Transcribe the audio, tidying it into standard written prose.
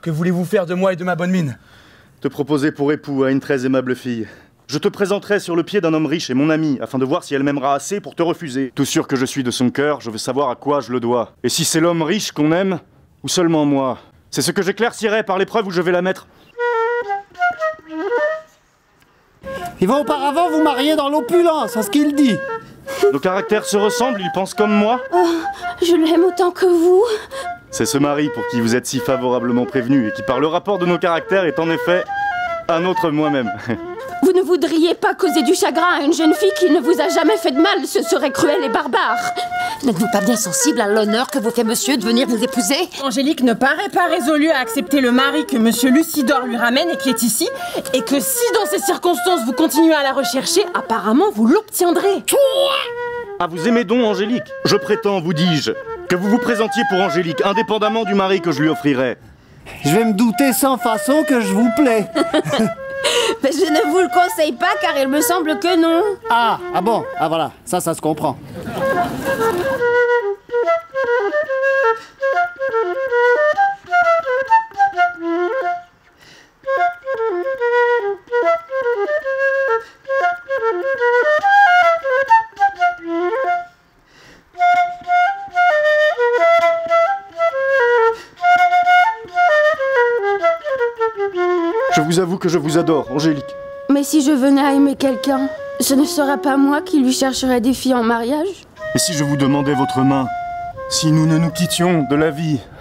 que voulez-vous faire de moi et de ma bonne mine? Te proposer pour époux à une très aimable fille. Je te présenterai sur le pied d'un homme riche et mon ami, afin de voir si elle m'aimera assez pour te refuser. Tout sûr que je suis de son cœur, je veux savoir à quoi je le dois. Et si c'est l'homme riche qu'on aime, ou seulement moi. C'est ce que j'éclaircirai par l'épreuve où je vais la mettre. Il va auparavant vous marier dans l'opulence, à ce qu'il dit. Nos caractères se ressemblent, il pense comme moi. Oh, je l'aime autant que vous. C'est ce mari pour qui vous êtes si favorablement prévenu et qui, par le rapport de nos caractères, est en effet un autre moi-même. Vous ne voudriez pas causer du chagrin à une jeune fille qui ne vous a jamais fait de mal, ce serait cruel et barbare. N'êtes-vous pas bien sensible à l'honneur que vous fait monsieur de venir vous épouser? Angélique ne paraît pas résolue à accepter le mari que monsieur Lucidor lui ramène et qui est ici, et que si dans ces circonstances vous continuez à la rechercher, apparemment vous l'obtiendrez. Ah, vous aimez donc Angélique? Je prétends, vous dis-je, que vous vous présentiez pour Angélique, indépendamment du mari que je lui offrirai. Je vais me douter sans façon que je vous plais. Mais je ne vous le conseille pas car il me semble que non. Ah bon, ah voilà, ça se comprend. Je vous avoue que je vous adore, Angélique. Mais si je venais à aimer quelqu'un, ce ne serait pas moi qui lui chercherais des filles en mariage? Et si je vous demandais votre main? Si nous ne nous quittions de la vie